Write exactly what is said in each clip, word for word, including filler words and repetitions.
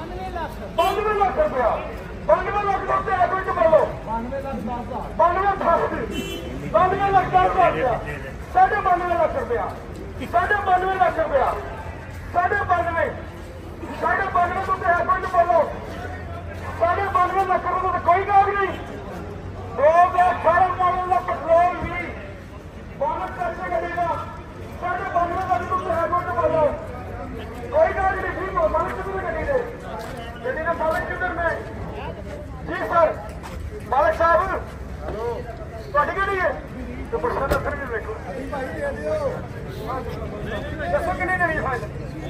बानवे लाख रुपया बानवे लाख रुपये है कोई तो बोलो बानवे लाख बानवे लाख दस रुपया साढ़े बानवे लाख रुपया साढ़े बानवे लाख रुपया साढ़े बानवे साढ़े बानवे रुपये है कोई तो बोलो साढ़े बानवे लाख रुपये तो कोई काम नहीं दो हजार अठारह मॉडल का पेट्रोल भी बोनस पैसे करेगा साढ़े बानवे लाख रुपये है कोई तो बोलो कोई गाड़ी नहीं ठीक हो मालिक किधर गड्डी दे गड्डी का मालिक किधर में जी सर मालिक साहब ਤੁਹਾਡੀ ਕਿਹੜੀ ਹੈ ਤੇ ਪੁੱਛਣਾ ਤਾਂ ਫਿਰ ਵੀ ਵੇਖੋ ਦੱਸੋ ਕਿੰਨੀ ਦੇਣੀ ਫਾਈਲ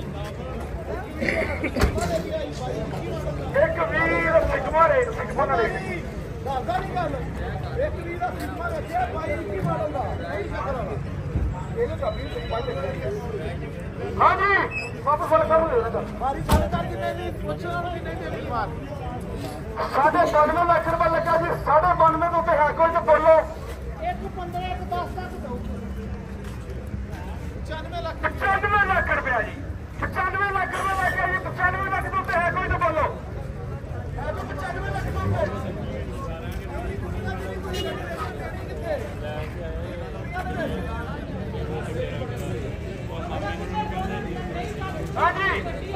ਇੱਕ ਵੀਰ ਸਿਗਮਾ ਰੇ ਸਿਗਮਾ ਨਾਲ ਦੱਸਦਾ ਨਹੀਂ ਗੱਲ ਇੱਕ ਵੀਰ ਦਾ ਸਿਗਮਾ ਰੱਖਿਆ ਬਾਈ ਕੀ ਮਾਡਲ ਦਾ ਨਹੀਂ ਚੱਕਰ ਇਹਨੂੰ ਤਾਂ ਵੀਰ ਸਿਗਮਾ ਰੱਖਿਆ ਹਾਂਜੀ ਵਾਪਸ ਵਾਲਾ ਕੰਮ ਹੋ ਜਾਣਾ ਮਾਰੀ ਗੱਲ ਕਰ ਕਿੰਨੇ ਦੀ ਪੁੱਛਣਾ ਨਹੀਂ ਦੇਣੀ ਮਾਰ साढ़े बानवे लाख रुपया लगा जी साढ़े बानवे तो है कोई तो बोलो एक पंद्रह एक दस तक पचानवे लाख पचानवे लाख रुपया जी पचानवे लाख रुपया लगा जी पचानवे लाख तो है कोई तो बोलो पचानवे लाख हाँ जी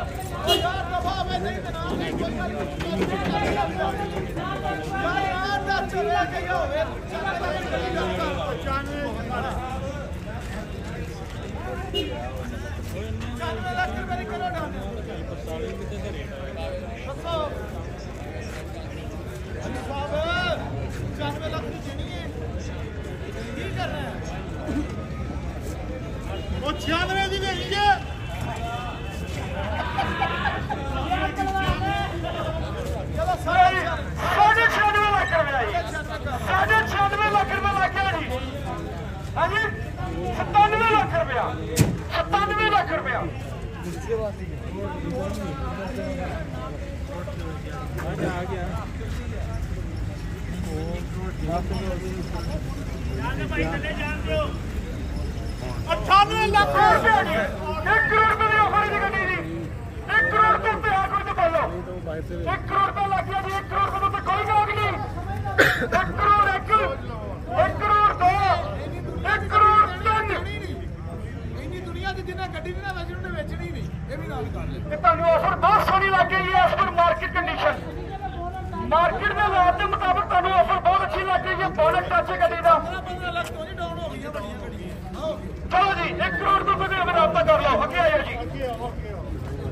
पचानवे लाख रुपये करो पचानवे लाख की चीनी कर रहे हैं वो छियानवे की देंगे साढ़े छियानवे लाख रुपया साढ़े छियानवे लाख रुपया लग गया जी हाँ जी सतानवे लाख रुपया सतानवे लाख रुपया अठानवे लाख रुपया एक करोड़ रुपये की ऑफर की गड्डी जी एक करोड़ रुपये है कोई तो बोलो एक करोड़ रुपया लग गया जी एक करोड़ रुपये तो कोई लोग नहीं एक करोड़ एक एक करोड़ दो एक करोड़ तीन इन्नी दुनिया की जिन्हें गड्डी नहीं ना बेचनी उन्हें बेचनी नहीं ये भी नाल कर ले ਤੁਹਾਨੂੰ ਆਫਰ ਬਹੁਤ ਸੋਹਣੀ ਲੱਗ ਗਈ ਹੈ ਇਸ ਪਰ ਮਾਰਕੀਟ ਕੰਡੀਸ਼ਨ ਮਾਰਕੀਟ ਦੇ ਹਾਲਾਤ ਦੇ ਮੁਤਾਬਕ ਤੁਹਾਨੂੰ ਆਫਰ ਬਹੁਤ ਅੱਛੀ ਲੱਗ ਗਈ ਹੈ ਬੋਨਸ ਟੱਚ ਗੱਡੀ ਦਾ पंद्रह ਲੱਖ ਤੋਂ ਨਹੀਂ ਡਾਊਨ ਹੋ ਗਈਆਂ ਬੜੀਆਂ ਗੱਡੀਆਂ ਚਲੋ ਜੀ एक करोड़ रुपये ਦੇ ਅਗਰ ਰਾਬਤਾ ਕਰ ਲਓ ਅੱਗੇ ਆਇਓ ਜੀ ਅੱਗੇ ਆਓ ਅੱਗੇ ਆਓ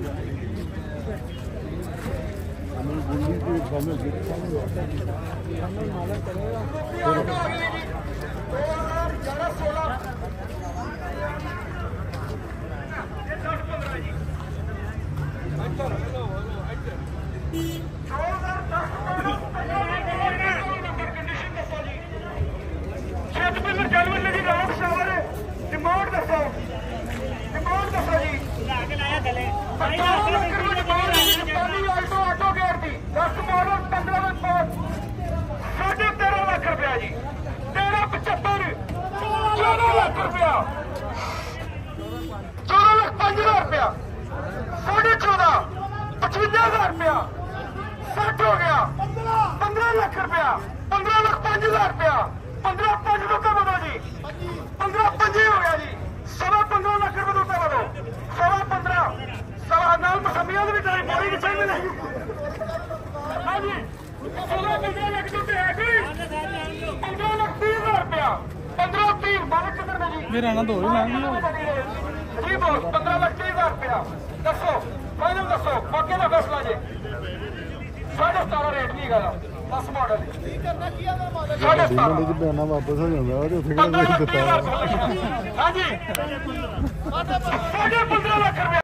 डिमांड दसो डिमांड दसो जी आल्टो ऑटो गेयर की दस मॉडल पंद्रह साढ़े तेरह लाख रुपया जी तेरह पचहत्तर चौदह लाख रुपया चौदह लाख पांच हजार रुपया साढ़े चौदह पचवंजा हजार रुपया सठ हो गया पंद्रह लाख रुपया पंद्रह लाख पांच हजार रुपया पंद्रह पांच रुपये बदो जी पंद्रह पंजी हो गया जी सवा पंद्रह लाख रुपये रुपये बदो सवा पंद्रह सवा नाल मसमिया भी टाइम बोरी की चाहिए नहीं हाँ जी सोलह पंद्रह लाख रुपये है कोई पंद्रह लाख तीस हजार रुपया पंद्रह तीस मालिक किधर में जी मेरा ना दो ही जी बोल पंद्रह लाख तीस हजार रुपया दसो फाइनल दसो मौके का फैसला जी साढ़े सतारह रेट नहीं गया दस मॉडल साढ़े सतारह वापस हो जाता हाँ जी साढ़े पंद्रह लाख रुपया